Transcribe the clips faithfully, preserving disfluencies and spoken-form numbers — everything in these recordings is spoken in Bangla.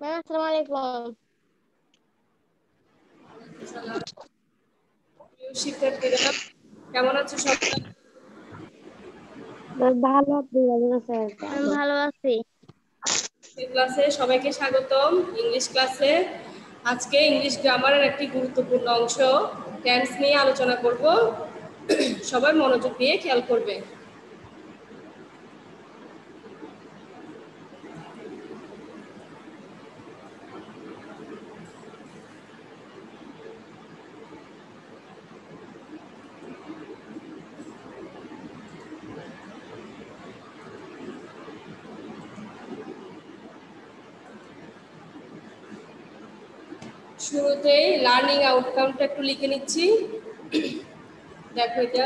ম্যাম আসসালামু আলাইকুম। শিক্ষার্থীরা কেমন আছো সবাই? ভালো আছি, ম্যাম ভালো আছি। এই ক্লাসে সবাইকে স্বাগতম। ইংলিশ ক্লাসে আজকে ইংলিশ গ্রামারের একটি গুরুত্বপূর্ণ অংশ টেন্স নিয়ে আলোচনা করব। সবাই মনোযোগ দিয়ে খেয়াল করবে। শুরুতেই লার্নিং আউটকামটা একটু লিখে নিচ্ছি। দেখো এটা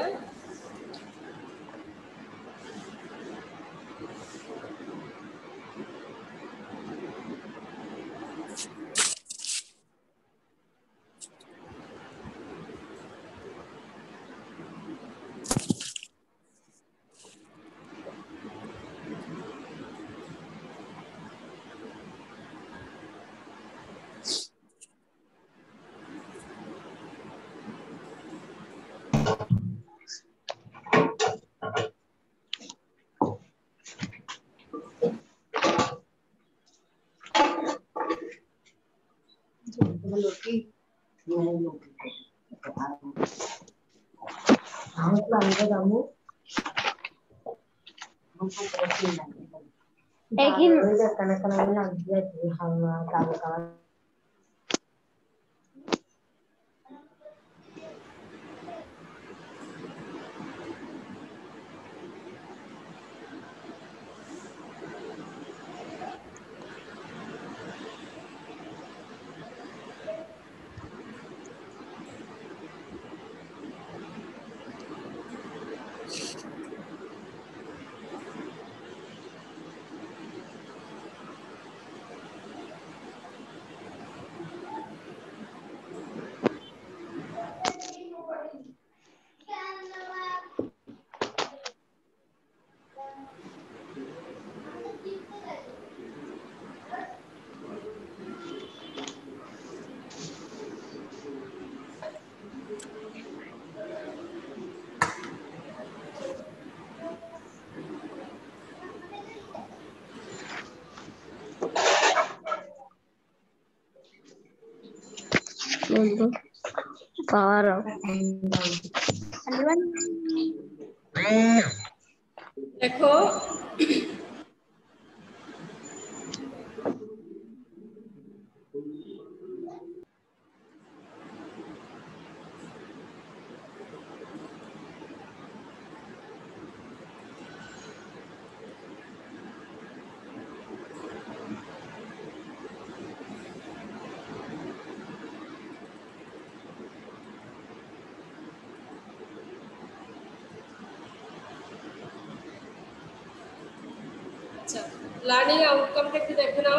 দেখো আচ্ছা, লার্নিং আউটকামটা একটু দেখে নাও।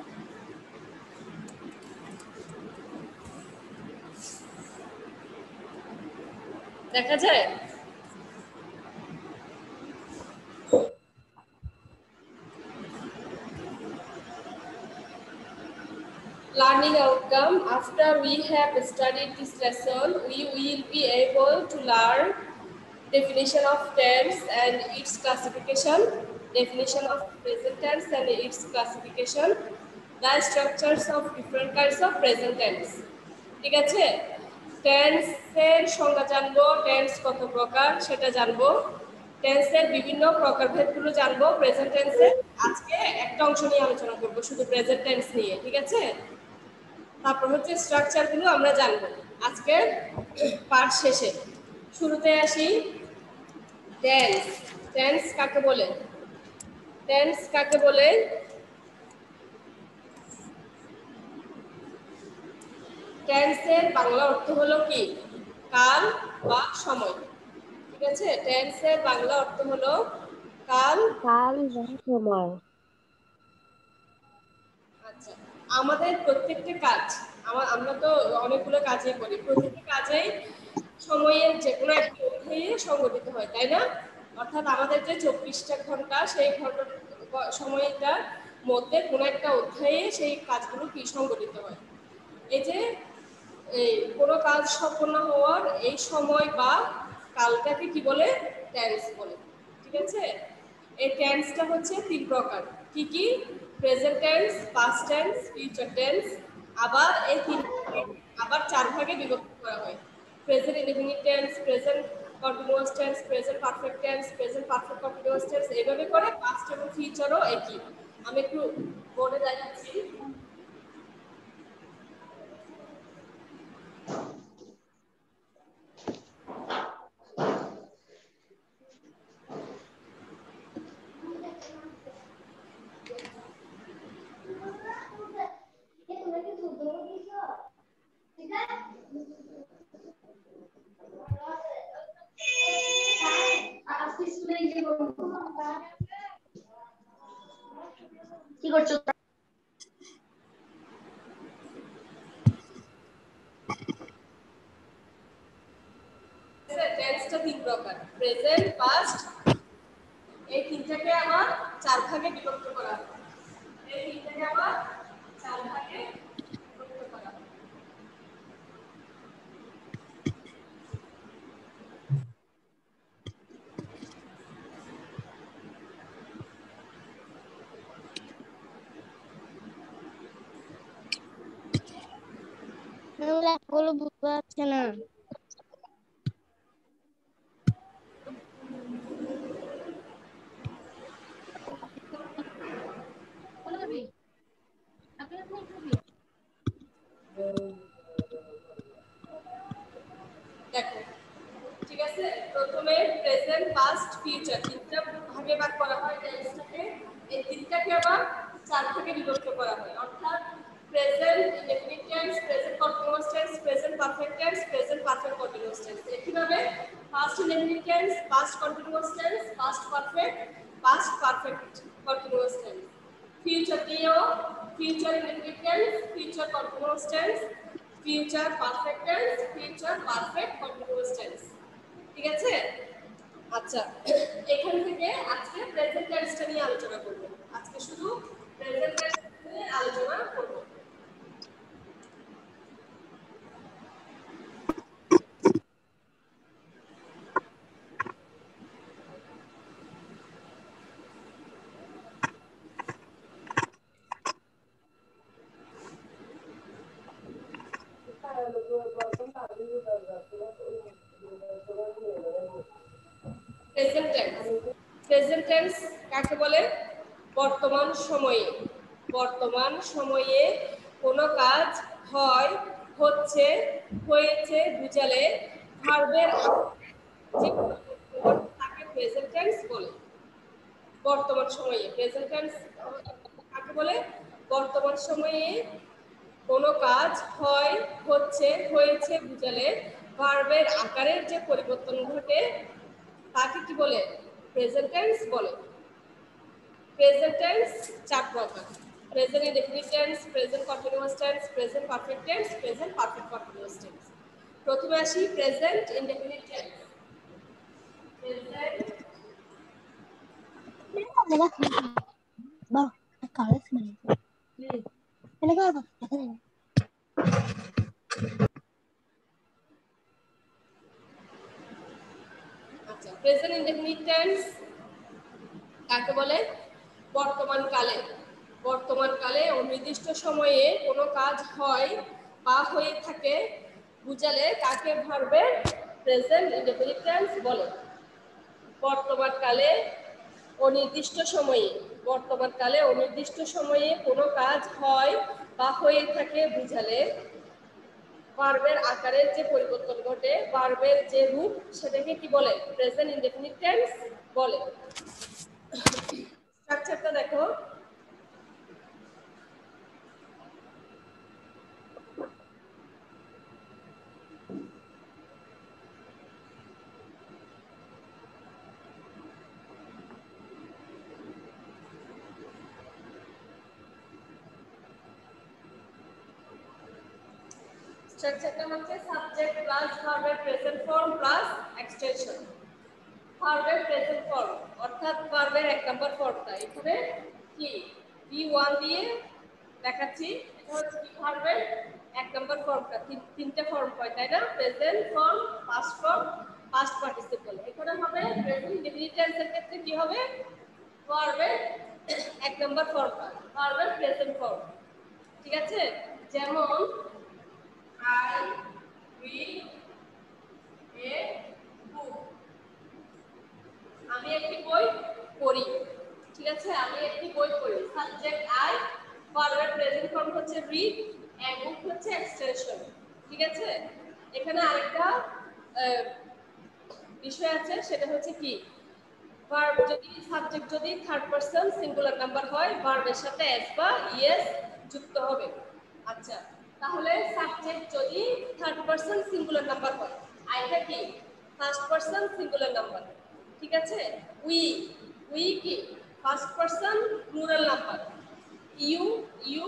দেখা যায়? Learning outcome. After we have studied this lesson, we will be able to learn definition of tense and its classification, definition of present tense and its classification, the structures of different kinds of present tense. ঠিক আছে? টেন্সের সংজ্ঞা জানবো, টেন্স কত প্রকার সেটা জানবো, টেন্সের বিভিন্ন প্রকারভেদগুলো জানবো। প্রেজেন্ট টেন্সের আজকে একটা অংশ নিয়ে আলোচনা করবো, শুধু প্রেজেন্ট টেন্স নিয়ে। ঠিক আছে? তারপর হচ্ছে স্ট্রাকচারগুলো আমরা জানবো আজকের পার্ট শেষে। শুরুতে আসি, টেন্স। টেন্স কাকে বলে? টেন্স কাকে বলে? টেন্সের বাংলা অর্থ হলো কি? কাল বা সময়। ঠিক আছে? টেন্সের বাংলা অর্থ হলো কাল কাল বা সময়। আচ্ছা, আমাদের প্রত্যেকটা কাজ, আমরা তো অনেকগুলো কাজই করি, প্রতিটি কাজেই সময়ের যে কোনো একটি অধ্যায়ে সংগঠিত হয়, তাই না? অর্থাৎ আমাদের যে চব্বিশটা ঘন্টা, সেই ঘন্টা সময়টা মধ্যে কোনো একটা অধ্যায়ে সেই কাজগুলো কি সংগঠিত হয়। এই যে এই কোনো কাজ সম্পন্ন হওয়ার এই সময় বা কালটাকে কি বলে? টেন্স বলে। ঠিক আছে, এই টেন্সটা হচ্ছে তিন প্রকার। কি কি? Present tense, past tense, future tense. আবার এই তিন আবার চার ভাগে বিভক্ত করা হয়। Present indefinite tense, present continuous tense, present perfect tense, present perfect continuous tense, এইভাবে করে পাস্ট এবং ফিউচারও একই। আমি একটু বোর্ডে দেখাচ্ছি। কি করছো? টেন্সটা তিন প্রকার, প্রেজেন্ট, পাস্ট, এই তিনটাকে আবার চার ভাগে বিভক্ত করা হয়। এই তিনটাকে আবার চার ভাগে বিভক্ত করা হয়। লেখাগুলো বুঝতে পারছে না। দেখো, ঠিক আছে, প্রথমে প্রেজেন্ট, পাস্ট, ফিউচার তিনটা ভাগে ভাগ করা হয় টেন্সটাকে। এই তিনটাকে আবার চার ভাগে বিভক্ত করা হয়, অর্থাৎ present indefinite tense, present continuous tense, present perfect tense, present perfect continuous tense. একইভাবে past indefinite tense, past continuous tense, past perfect, past perfect continuous tense. Future দিয়েও future indefinite tense, future continuous tense, future perfect tense, future perfect continuous tense. ঠিক আছে? আচ্ছা, এখান থেকে আজকে প্রেজেন্ট টেন্সটা নিয়ে আলোচনা করব। আজকে শুধু প্রেজেন্ট টেন্স নিয়ে আলোচনা করব। প্রেজেন্ট টেন্স, প্রেজেন্ট টেন্স কাকে বলে? বর্তমান সময়ে, বর্তমান সময়ে কোনো কাজ হয়, হচ্ছে, হয়েছে বুঝালে ভার্বের যে তাকে প্রেজেন্ট টেন্স বলে। বর্তমান সময়ে প্রেজেন্ট টেন্স কাকে বলে? বর্তমান সময়ে কোনো কাজ হয়, হচ্ছে, হয়েছে বুঝালে ভার্বের আকারের যে পরিবর্তন ঘটে তাকে কি বলে? প্রেজেন্ট টেন্স বলে। প্রেজেন্ট টেন্স চার প্রকার, present indefinite tense, present continuous tense, present perfect tense, present perfect continuous tense. প্রথমে আসি প্রেজেন্ট ইনডেফিনিট টেন্স। প্রেজেন্ট আচ্ছা, প্রেজেন্ট ইনডেফিনিট টেন্স কাকে বলে? বর্তমান কালে, বর্তমান কালে অনির্দিষ্ট সময়ে কোনো কাজ হয় বা হয়ে থাকে বুঝালে কাকে ভার্বের প্রেজেন্ট ইনডেফিনিট টেন্স বলে। বর্তমান কালে অনির্দিষ্ট সময়ে, বর্তমান কালে অনির্দিষ্ট সময়ে কোনো কাজ হয় বা হয়ে থাকে বুঝালে ভার্বের আকারের যে পরিবর্তন ঘটে, ভার্বের যে রূপ, সেটাকে কি বলে? প্রেজেন্ট ইনডেফিনিট টেন্স বলে। স্ট্রাকচারটা দেখো। স্ট্রাকচারটা হচ্ছে সাবজেক্ট প্লাস ভার্বের প্রেজেন্ট ফর্ম প্লাস এক্সটেনশন। ভার্বের প্রেজেন্ট ফর্ম অর্থাৎ ভার্বের এক নম্বর ফর্মটা এখানে কি? বি ওয়ান দিয়ে দেখাচ্ছি। এটা হচ্ছে কি ভার্বের এক নম্বর ফর্মটা, তিনটা ফর্ম হয় তাই না? Present form, past form, past participle. এখানে হবে প্রেজেন্ট ডিফিনিট টেন্সের ক্ষেত্রে কি হবে? ভার্বের এক নম্বর ফর্মটা, ভার্বের প্রেজেন্ট ফর্ম। ঠিক আছে? যেমন আই রিড এ বুক, আমি একটি বই পড়ি। ঠিক আছে? আমি একটি বই পড়ি। সাবজেক্ট আই, ভার্বের প্রেজেন্ট ফর্ম হচ্ছে রিড, এ বুক হচ্ছে এক্সটেনশন। ঠিক আছে? এখানে আরেকটা বিষয় আছে, সেটা হচ্ছে কি, ভার্ব যদি সাবজেক্ট যদি থার্ড পারসন সিঙ্গুলার নাম্বার হয়, ভার্বের সাথে এস বা ইএস যুক্ত হবে। আচ্ছা, তাহলে সাবজেক্ট যদি থার্ড পারসন সিঙ্গুলার নাম্বার হয়, আইটা কি ফার্স্ট পারসন সিঙ্গুলার নাম্বার। ঠিক আছে? উই, উই কি first person plural number. You, you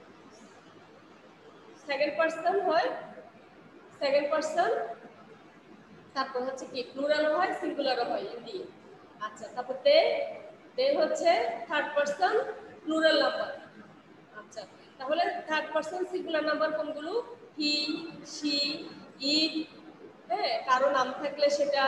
second person হয়, সেকেন্ড পারসন, তারপর হচ্ছে কি প্লুরাল হয়, সিঙ্গুলারও হয় ইউ দিয়ে। আচ্ছা, তারপর দে, দে হচ্ছে থার্ড পারসন প্লুরাল নাম্বার। আচ্ছা, তাহলে থার্ড পারসন সিঙ্গুলার নাম্বার কোনগুলো? হি, শি, ইট, হ্যাঁ, কারো নাম থাকলে সেটা,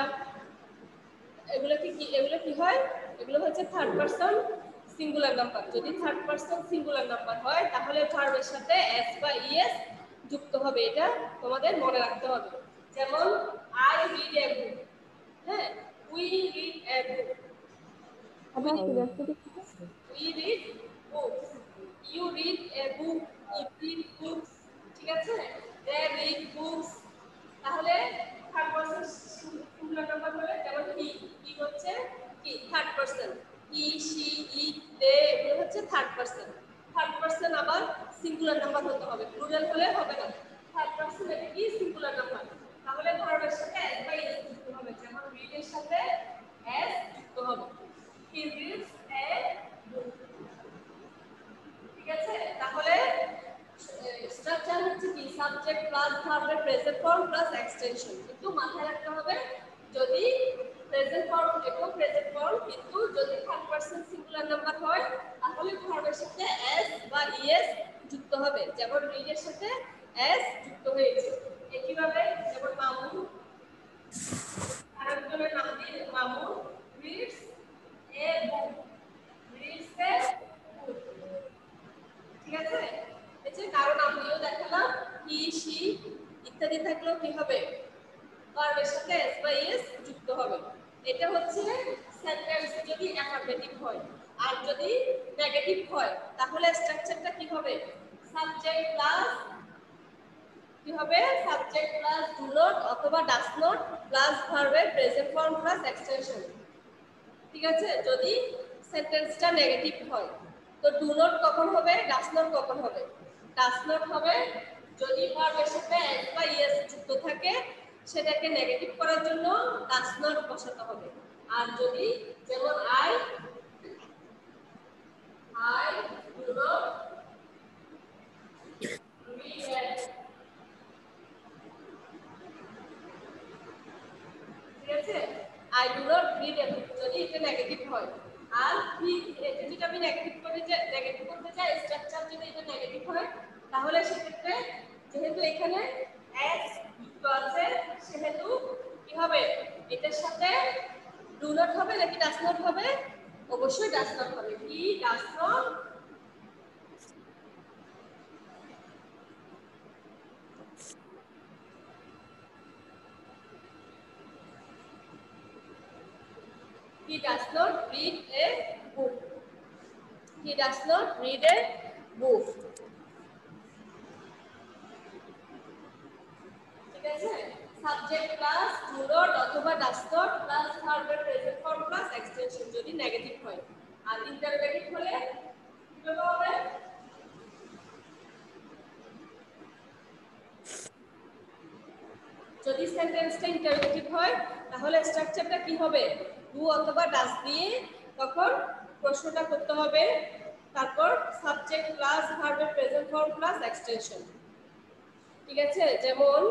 এগুলো কি কি এগুলো কি হয়? এগুলো হচ্ছে থার্ড পারসন সিঙ্গুলার নাম্বার। যদি থার্ড পারসন সিঙ্গুলার নাম্বার হয়, তাহলে ভার্বের সাথে এস বা ইএস যুক্ত হবে। এটা তোমাদের মনে রাখতে হবে। যেমন আই রিড এ বুক, হ্যাঁ, উই রিড এ বুক, আবার seriously we read books, you read a book, you read books. ঠিক আছে? They read books. তাহলে থার্ড পারসন সিঙ্গুলার নাম্বার হলে, যেমন হি, হি হচ্ছে কি third person, he, she, it, they এগুলো হচ্ছে থার্ড পারসন। থার্ড পারসন আবার সিঙ্গুলার নাম্বার হতে হবে, প্লুরাল হলে হবে না। থার্ড পারসন এটা কি সিঙ্গুলার নাম্বার, তাহলে ভার্বের সাথে এস বা এস যুক্ত হবে। যেমন রিড এর সাথে এস যুক্ত হবে। He reads a book. ঠিক আছে? তাহলে স্ট্রাকচার হচ্ছে কি সাবজেক্ট প্লাস ভার্বের প্রেজেন্ট ফর্ম প্লাস এক্সটেনশন। কিন্তু মাথায় রাখতে হবে, যদি প্রেজেন্ট ফর্ম এবং প্রেজেন্ট ফর্ম, কিন্তু যদি থার্ড পারসন সিঙ্গুলার নাম্বার হয়, তাহলে ভার্বের সাথে এস বা ইএস যুক্ত হবে। যেমন রিড এর সাথে এস যুক্ত হয়েছে। একইভাবে যেমন মামুন, আরেকজনের নাম দিয়ে Mamun reads a book, reads a book. ঠিক আছে? এই যে কারো নাম দিয়েও দেখালাম, হি, শি ইত্যাদি থাকলেও কি হবে? ভার্বের সাথে এস বা এস যুক্ত হবে। এটা হচ্ছে সেন্টেন্স যদি অ্যাফারমেটিভ হয়। আর যদি নেগেটিভ হয়, তাহলে স্ট্রাকচারটা কি হবে? সাবজেক্ট প্লাস কি হবে? সাবজেক্ট প্লাস ডু নট অথবা ডাজ নট প্লাস ভার্বের প্রেজেন্ট ফর্ম প্লাস এক্সটেনশন। ঠিক আছে? যদি সেন্টেন্সটা নেগেটিভ হয়, তো ডু নট কখন হবে, ডাজ নট কখন হবে? ডাজ নট হবে যদি ভার্বের সাথে এস বা ইএস যুক্ত থাকে, সেটাকে নেগেটিভ করার জন্য ডাজ নট বসাতে হবে। আর যদি, যেমন I I do not read, ঠিক আছে? I do not read a book, যদি এটা নেগেটিভ হয়। আর হি, এটা যদি আমি নেগেটিভ করতে চাই, নেগেটিভ করতে চাই স্ট্রাকচার যদি এটা নেগেটিভ হয়, তাহলে সেক্ষেত্রে যেহেতু এখানে এস যুক্ত আছে, সেহেতু কি হবে? এটার সাথে ডু নট হবে নাকি ডাজ নট হবে? অবশ্যই ডাজ নট হবে। He does not he does not read a book. He does not read a book. ঠিক আছে? সাবজেক্ট প্লাস ডু নট অথবা ডাজ নট প্লাস ভার্বের প্রেজেন্ট ফর্ম প্লাস এক্সটেনশন যদি নেগেটিভ হয়। আর ইন্টারোগেটিভ হলে কিভাবে হবে? যদি সেন্টেন্সটা ইন্টারোগেটিভ হয়, তাহলে স্ট্রাকচারটা কি হবে? ডু অথবা ডাজ দিয়ে তখন প্রশ্নটা করতে হবে। তারপর সাবজেক্ট প্লাস ভার্বের প্রেজেন্ট ফর্ম প্লাস এক্সটেনশন। ঠিক আছে? যেমন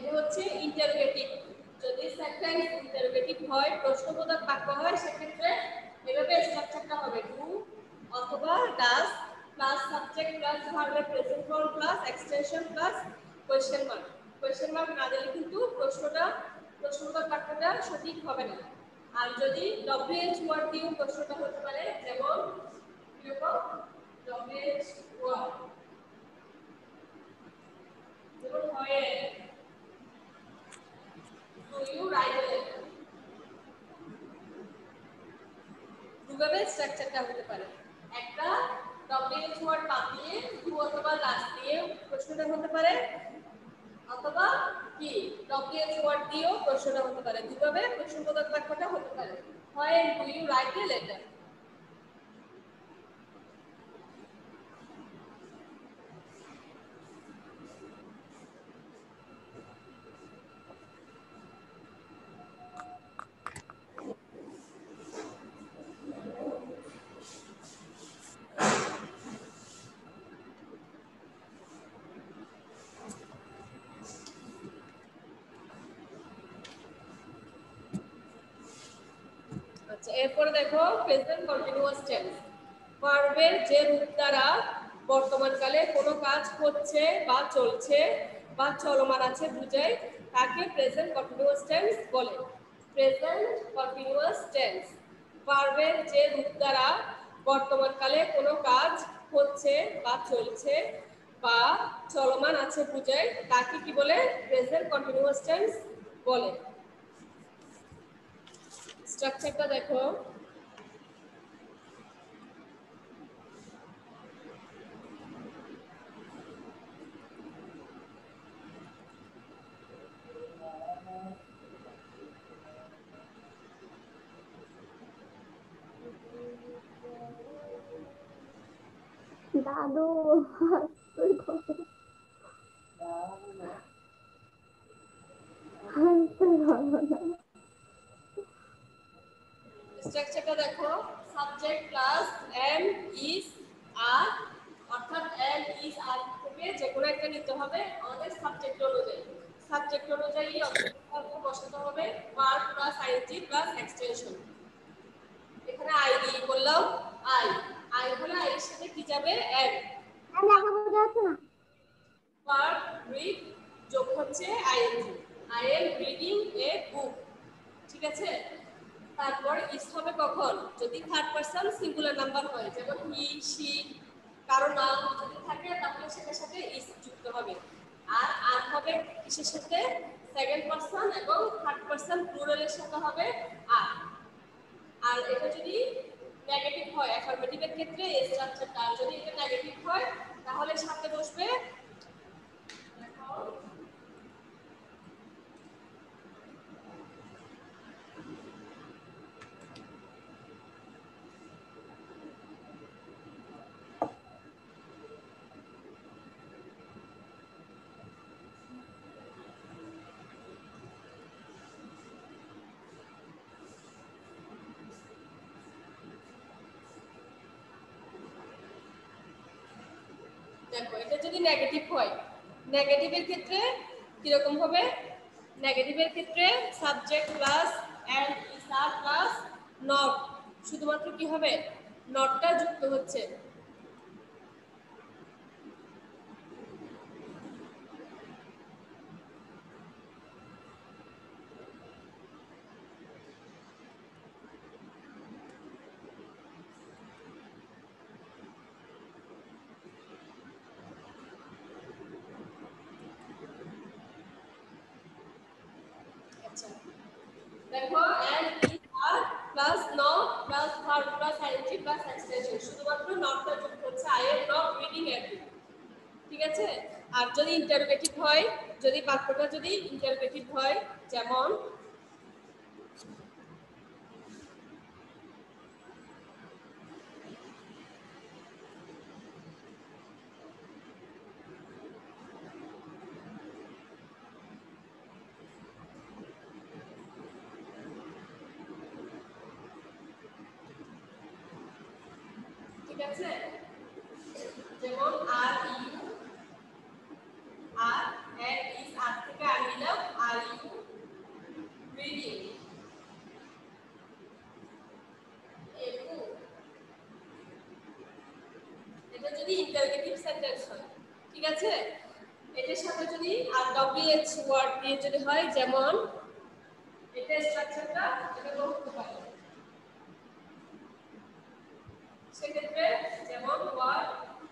এটা হচ্ছে ইন্টারোগেটিভ। যদি সেন্টেন্স ইন্টারোগেটিভ হয়, প্রশ্নবোধক বাক্য হয়, সেক্ষেত্রে এভাবে স্ট্রাকচারটা হবে ডু অথবা ডাজ প্লাস সাবজেক্ট প্লাস ভার্বের present form plus extension plus question mark. Question mark না দিলে কিন্তু প্রশ্নটা প্রশ্নবোধক বাক্যটা সঠিক হবে না। আর যদি ডব্লিউএইচ ওয়ার্ড দিয়েও প্রশ্নটা হতে পারে, যেমন এরকম ডব্লিউএইচ ওয়ার্ড যেমন হয় do you write a letter, দুভাবে স্ট্রাকচারটা হতে পারে। একটা ডব্লিউএইচ ওয়ার্ড বাদ দিয়ে ডু অথবা লাস্ট দিয়ে প্রশ্নটা হতে পারে, অথবা কি ডব্লিউএইচ ওয়ার্ড দিয়েও প্রশ্নটা হতে পারে। দুভাবে প্রশ্নবোধক বাক্যটা হতে পারে। হয় do you write a letter. আচ্ছা, এরপরে দেখো প্রেজেন্ট কন্টিনিউয়াস টেন্স। ভার্বের যে রূপ দ্বারা বর্তমানকালে কোনো কাজ হচ্ছে বা চলছে বা চলমান আছে বুঝায় তাকে প্রেজেন্ট কন্টিনিউয়াস টেন্স বলে। প্রেজেন্ট কন্টিনিউয়াস টেন্স ভার্বের যে রূপ দ্বারা বর্তমানকালে কোনো কাজ হচ্ছে বা চলছে বা চলমান আছে বুঝায় তাকে কি বলে? প্রেজেন্ট কন্টিনিউয়াস টেন্স বলে। স্ট্রাকচারটা দেখো। দাদু স্ট্রাকচারটা দেখো, subject plus am is are, অর্থাৎ এম ইজ আর থেকে যে কোনো একটা নিতে হবে আমাদের সাবজেক্ট অনুযায়ী। সাবজেক্ট অনুযায়ী অবজেক্ট বসাতে হবে verb plus ING plus extension. এখানে আই দিয়ে বললাম, আই আই হলে আই এর সাথে কি যাবে? এম। ভার্ব রিড যোগ হচ্ছে ING, I am reading a book. ঠিক আছে? তারপর ইস হবে কখন? যদি থার্ড পারসন সিঙ্গুলার নাম্বার হয়, যেমন হি শি, কারো নাম যদি থাকে তাহলে সেটার সাথে ইস যুক্ত হবে। আর আর হবে কিসের সাথে? সেকেন্ড পারসন এবং থার্ড পারসন প্লুরালের সাথে হবে আর। আর এটা যদি নেগেটিভ হয়, অ্যাফার্মেটিভের ক্ষেত্রে এই স্ট্রাকচারটা, আর যদি এটা নেগেটিভ হয় তাহলে সাথে বসবে দেখো, এটা যদি নেগেটিভ হয়, নেগেটিভের ক্ষেত্রে কিরকম হবে? নেগেটিভের ক্ষেত্রে subject plus am is are plus not, শুধুমাত্র কি হবে? নটটা যুক্ত হচ্ছে। আচ্ছা, দেখো am is are plus not plus verb plus ING plus extension, শুধুমাত্র নটটা যুক্ত হচ্ছে। I am not reading a book. ঠিক আছে? আর যদি ইন্টারোগেটিভ হয়, যদি বাক্যটা যদি ইন্টারোগেটিভ হয়, যেমন ঠিক আছে, যেমন are you are am is are থেকে আর নিলাম এটা যদি ইন্টারগেটিভ সেন্টেন্স হয়, ঠিক আছে? এটার সাথে যদি আর ডব্লিউএইচ ওয়ার্ড দিয়ে যদি হয়, যেমন এটা স্ট্রাকচারটা এটা করতে পারে, সেক্ষেত্রে যেমন what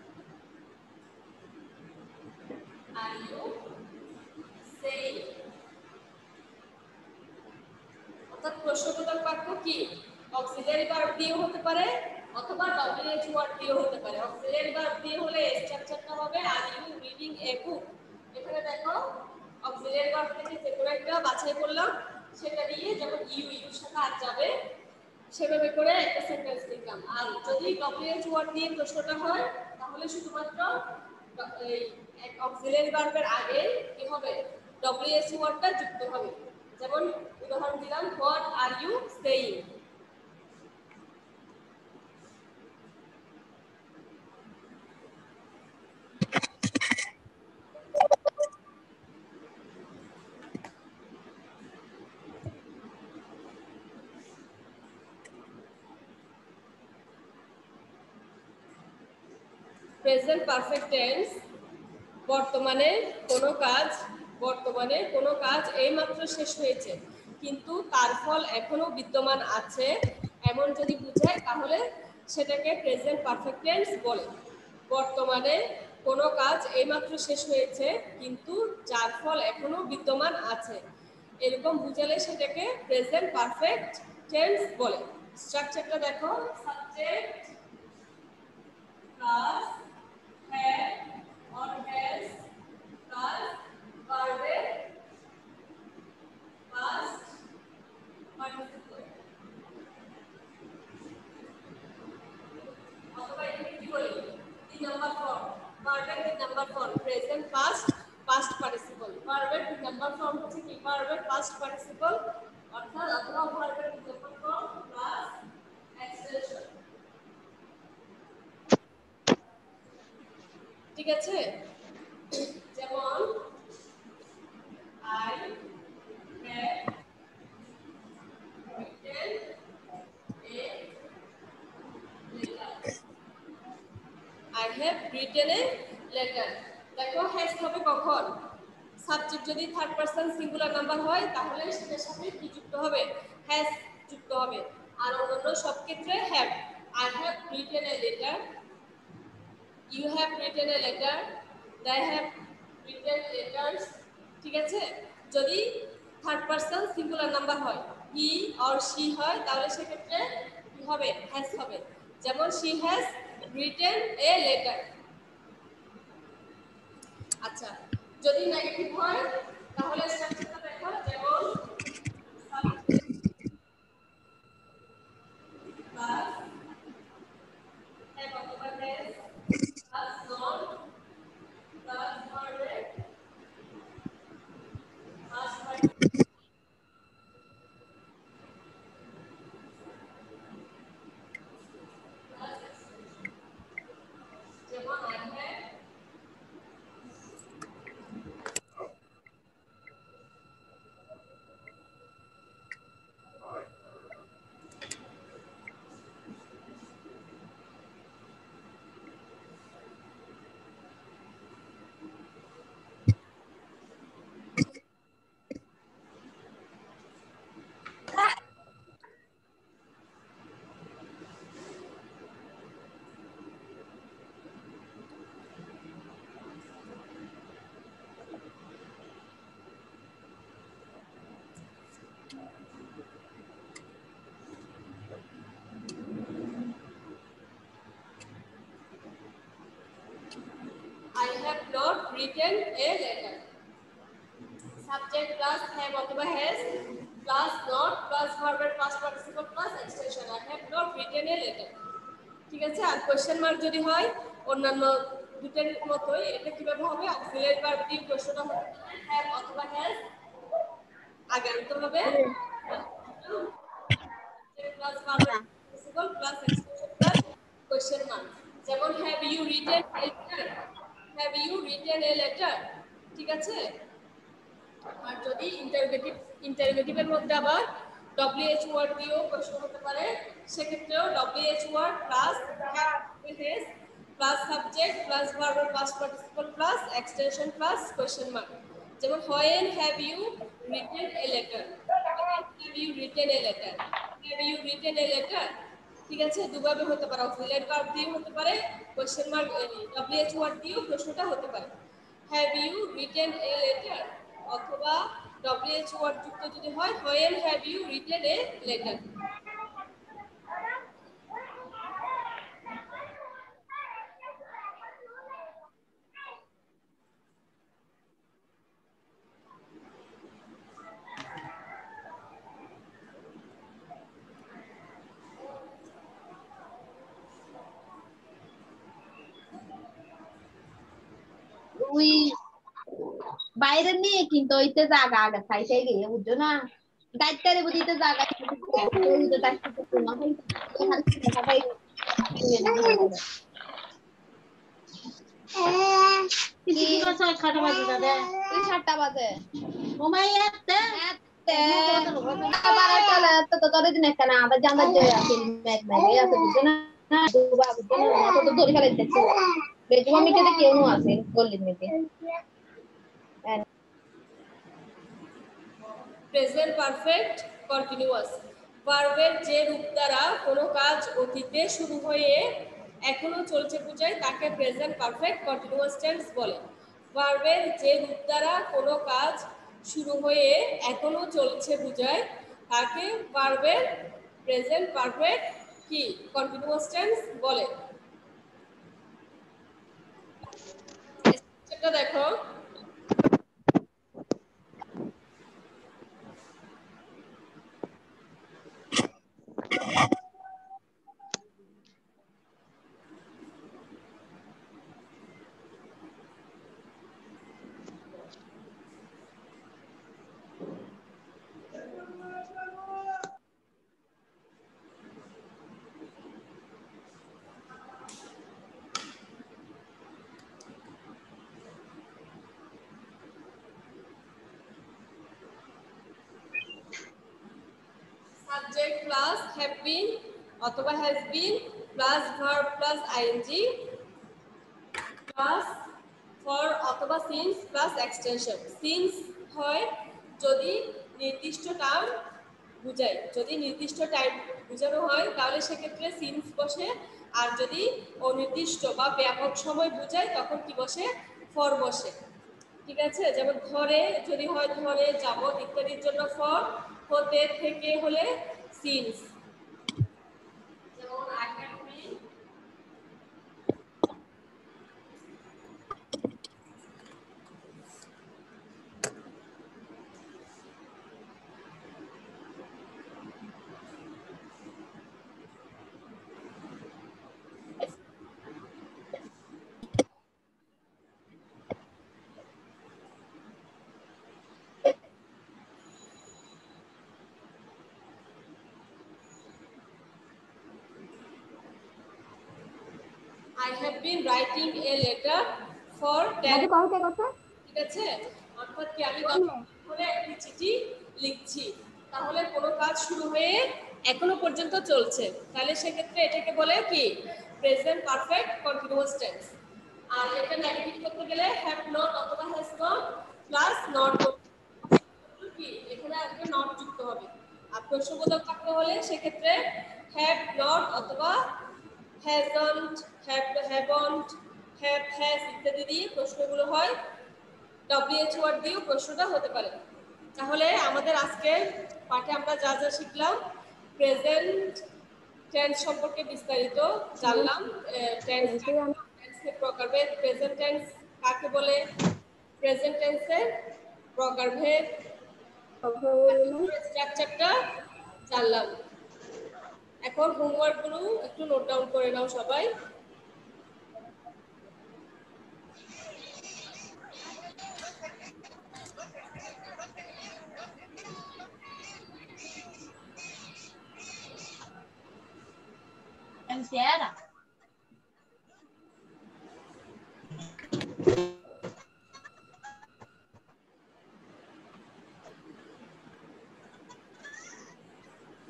are you saying, অর্থাৎ প্রশ্নবোধক বাক্য কি অক্সিলারি ভার্ব দিয়ে হতে পারে অথবা ডব্লিউএইচ ওয়ার্ড দিয়ে হতে পারে। অক্সিলারি ভার্ব দিয়ে হলে স্ট্রাকচারটা হবে আর ইউ রিডিং এ বুক। এখানে দেখো অক্সিলারি ভার্ব থেকে যে কোনো একটা বাছাই করলাম, সেটা দিয়ে যেমন ইউ ইউর সাথে আর যাবে সেভাবে করে একটা সেন্টেন্স লিখলাম। আর যদি ডব্লিউএইচ ওয়ার্ড দিয়ে প্রশ্নটা হয় তাহলে শুধুমাত্র এই অক্সিলারি ভার্বের আগে কি হবে ডব্লিউএইচ ওয়ার্ডটা যুক্ত হবে। যেমন উদাহরণ দিলাম, what are you saying. Present perfect tense বর্তমানে কোনো কাজ বর্তমানে কোনো কাজ এইমাত্র শেষ হয়েছে কিন্তু তার ফল এখনো বিদ্যমান আছে এমন যদি বোঝায় তাহলে সেটাকে প্রেজেন্ট পারফেক্ট টেন্স বলে। বর্তমানে কোনো কাজ এইমাত্র শেষ হয়েছে কিন্তু যার ফল এখনো বিদ্যমান আছে এরকম বুঝালে সেটাকে প্রেজেন্ট পারফেক্ট টেন্স বলে। স্ট্রাকচারটা দেখো, subject plus have or has plus verb past participle অথবা এখানে কি বলি তিন নাম্বার ফর্ম ভার্বের তিন number form present past past participle. ভার্বের তিন নাম্বার ফর্ম হচ্ছে কি ভার্বের পাস্ট পার্টিসিপল অর্থাৎ অথবা ভার্বের তিন নাম্বার ফর্ম প্লাস এক্সটেনশন। ঠিক আছে? যেমন I have written a letter. I have written a letter. দেখো হ্যাজ হবে কখন? সাবজেক্ট যদি থার্ড পারসন সিঙ্গুলার নাম্বার হয় তাহলে সেটার সাথে কি যুক্ত হবে? হ্যাজ যুক্ত হবে। আর অন্যান্য সব ক্ষেত্রে have. I have written a letter. You have written a letter. They have written letters. ঠিক আছে? যদি থার্ড পারসন সিঙ্গুলার নাম্বার হয়, হি অর শি হয় তাহলে সেক্ষেত্রে কি হবে? হ্যাজ হবে। যেমন she has written a letter. আচ্ছা, যদি নেগেটিভ হয় তাহলে স্ট্রাকচারটা দেখো, যেমন সাবজেক্ট প্লাস have অথবা has plus not plus verb plus verb যেমন I have I have not written a letter. Subject plus have অথবা has plus not plus verb এর past participle plus extension. I have not written a letter. ঠিক আছে? আর কোশ্চেন মার্ক যদি হয় অন্যান্য দুটোর মতোই এটা কিভাবে হবে? অক্সিলারি ভার্ব দিয়ে প্রশ্নটা হবে have অথবা has আগে আনতে হবে প্লাস ভার্ব এর participle plus extension plus question mark. যেমন have you written a letter? Have you written a letter? ঠিক আছে? আর যদি ইন্টারোগেটিভ ইন্টারোগেটিভের মধ্যে আবার ডব্লিউএইচ ওয়ার্ড দিয়েও প্রশ্ন হতে পারে, সেক্ষেত্রেও WH word plus has plus subject plus ভার্বের past participle plus extension plus question mark. যেমন when have you written a letter, have you written a letter, have you written a letter, ঠিক আছে? দুভাবে হতে পারে, অক্সিলারি ভার্ব দিয়ে হতে পারে, কোশ্চেন মার্ক ডব্লিউএইচ ওয়ার্ড দিয়েও প্রশ্নটা হতে পারে। have you written a letter অথবা ডব্লিউএইচ ওয়ার্ড যুক্ত যদি হয় when have you written a letter। ওই বাইরে নিয়ে কিন্তু ওইতে জায়গা আগে খাইতে গিয়ে বুঝছো না, দায়িত্বের বুঝিতে জায়গা সাতটা বাজে দিন একটা আবার জানা বুঝছো না ধরে ফেলাইতেছি বেজুমা মিটিতে কেউ আছে গল্লির মিটে। প্রেজেন্ট পারফেক্ট কন্টিনিউয়াস ভার্বের যে রূপ দ্বারা কোনো কাজ অতীতে শুরু হয়ে এখনো চলছে বোঝায় তাকে প্রেজেন্ট পারফেক্ট কন্টিনিউয়াস টেন্স বলে। ভার্বের যে রূপ দ্বারা কোনো কাজ শুরু হয়ে এখনো চলছে বোঝায় তাকে ভার্বের প্রেজেন্ট পারফেক্ট কি কন্টিনিউয়াস টেন্স বলে। সেটা দেখো, সাবজেক্ট প্লাস হ্যাভ বিন অথবা has been plus verb plus ING plus for অথবা সিন্স প্লাস এক্সটেনশন। সিন্স হয় যদি নির্দিষ্ট টাইম বুঝায়, যদি নির্দিষ্ট টাইম বোঝানো হয় তাহলে সেক্ষেত্রে সিন্স বসে, আর যদি অনির্দিষ্ট বা ব্যাপক সময় বোঝায় তখন কি বসে ফর বসে। ঠিক আছে, যেমন ধরে যদি হয় ধরে, যাবত ইত্যাদির জন্য ফর, হতে থেকে হলে সিন্স। যেমন I have been I have been writing a letter for ten ঠিক আছে, অর্থাৎ কি আমি ধরে একটি চিঠি লিখছি, তাহলে কোনো কাজ শুরু হয়ে এখনো পর্যন্ত চলছে, তাহলে সেক্ষেত্রে এটাকে বলে কি প্রেজেন্ট পারফেক্ট কন্টিনিউয়াস টেন্স। আর এটা নেগেটিভ করতে গেলে হ্যাভ নট অথবা হ্যাজ নট প্লাস নট কি এখানে একটা নট যুক্ত হবে। আর প্রশ্নবোধক বাক্য হলে সেক্ষেত্রে হ্যাভ নট অথবা hasn't, have haven't, have has ইত্যাদি দিয়ে প্রশ্নগুলো হয়। ডব্লিউএইচ ওয়ার্ড দিয়েও প্রশ্নটা হতে পারে। তাহলে আমাদের আজকের পাঠে আমরা যা যা শিখলাম, প্রেজেন্ট টেন্স সম্পর্কে বিস্তারিত জানলাম, টেন্স টেন্সের প্রকারভেদ, প্রেজেন্ট টেন্স কাকে বলে, প্রেজেন্ট টেন্সের প্রকারভেদ, স্ট্রাকচারটা জানলাম। এখন হোমওয়ার্কগুলো একটু নোট ডাউন করে নাও সবাই। Encierra.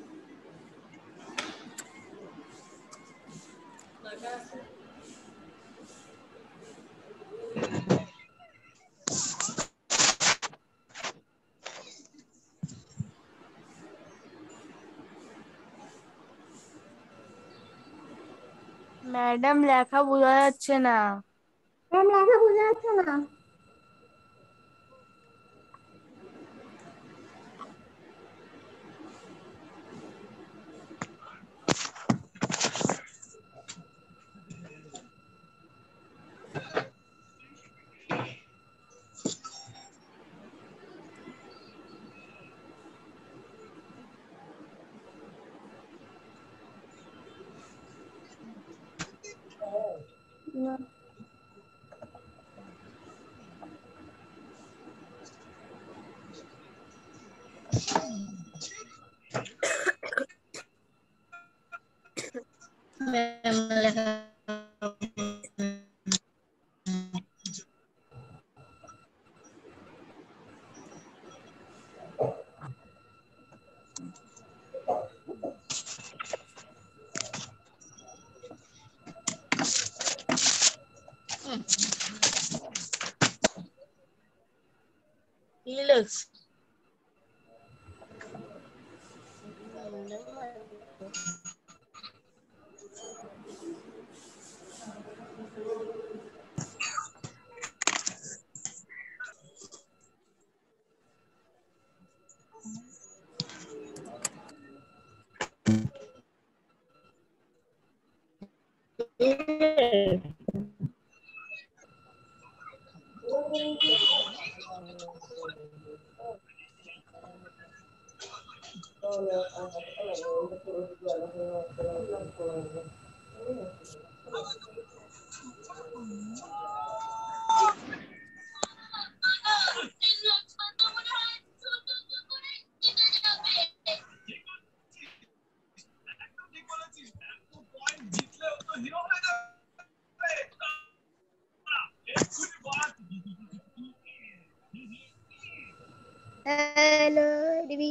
Gracias. ম্যাডাম লেখা বোঝা যাচ্ছে না। ম্যাম লেখা বোঝা যাচ্ছে না। না ম্যাম লেখা কি লিখছ? হ্যালো দিদি।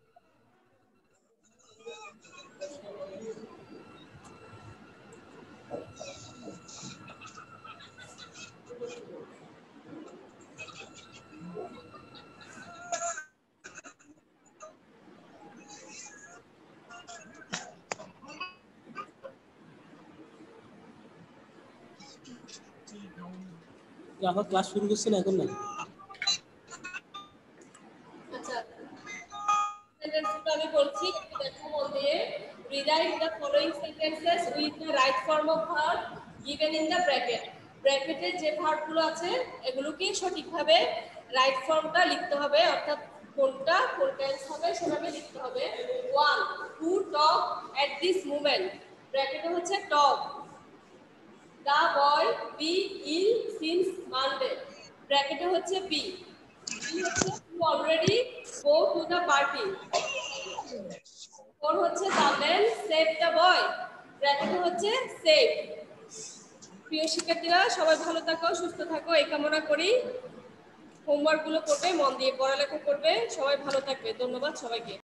এখন ক্লাস শুরু করছে না এখন না? আচ্ছা সেন্টেন্সগুলো আমি বলছি একটু দেখো মন দিয়ে। Rewrite the following sentences with the right form of verb given in the bracket. ব্র্যাকেটে যে ভার্বগুলো আছে এগুলোকে সঠিকভাবে রাইট ফর্মটা লিখতে হবে, অর্থাৎ কোনটা কোন টেন্স হবে সেভাবে লিখতে হবে। One, to talk at this movement, ব্র্যাকেটে হচ্ছে talk. The boy be ill since Monday, ব্র্যাকেটে হচ্ছে বি। বি হচ্ছে two already go to the party. Four হচ্ছে the man save the boy, ব্র্যাকেটে হচ্ছে সেভ। প্রিয় শিক্ষার্থীরা সবাই ভালো থাকো, সুস্থ থাকো এই কামনা করি। হোমওয়ার্কগুলো করবে, মন দিয়ে পড়ালেখা করবে, সবাই ভালো থাকবে। ধন্যবাদ সবাইকে।